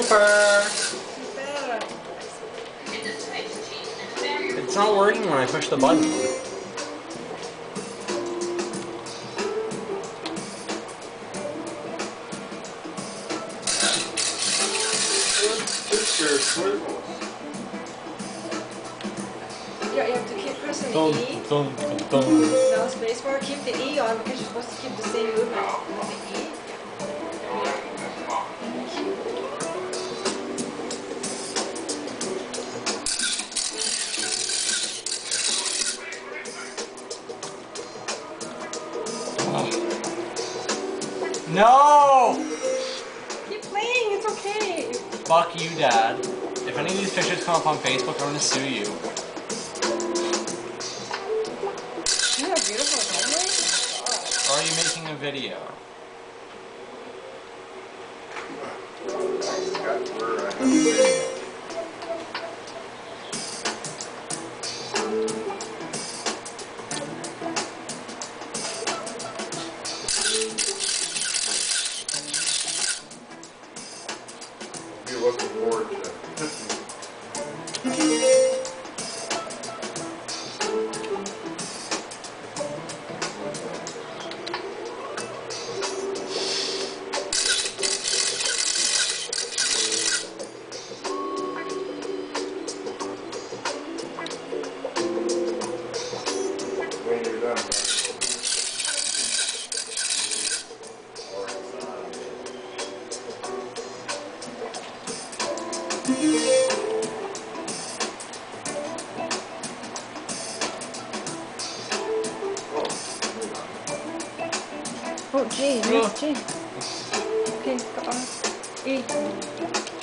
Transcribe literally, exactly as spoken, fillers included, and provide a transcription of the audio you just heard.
Super! It's not working when I push the button. Yeah, you have to keep pressing Dun, the E. dun, dun, dun. Now spacebar, keep the E on because you're supposed to keep the same movement with the E. No! Keep playing, it's okay. Fuck you, Dad. If any of these pictures come up on Facebook, I'm gonna sue you. You have beautiful runway? Or are you making a video? You're looking forward to it. When you're done. Oh, G, where's G? Okay, go on. E.